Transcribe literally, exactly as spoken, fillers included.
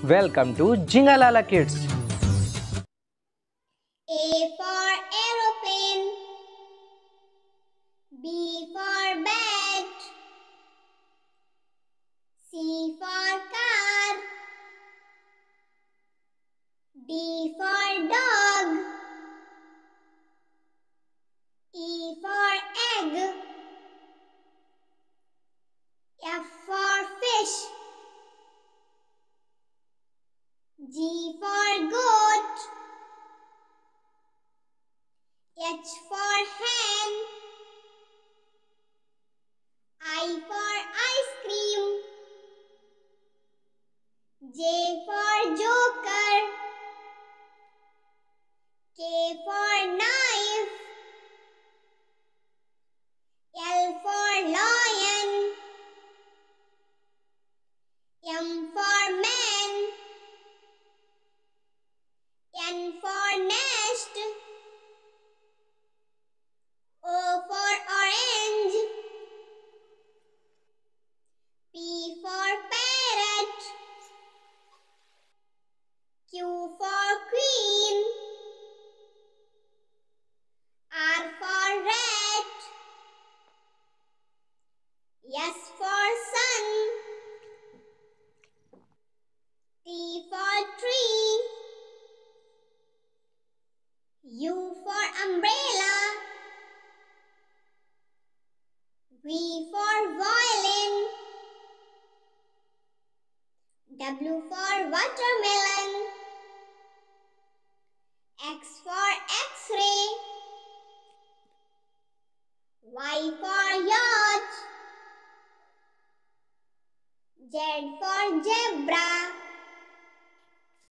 Welcome to JINGA LALA Kids. A for aeroplane, B for bat, C for car, D for dog, E for egg, F for fish, G for goat, H for hen, I for ice cream, J for joker, K for knife, L for lion, M for man, N for nest, O for orange, P for parrot, Q for queen, R for rat, S for sun, T for tree, U for umbrella, V for violin, W for watermelon, X for X-ray, Y for yacht, Z for zebra,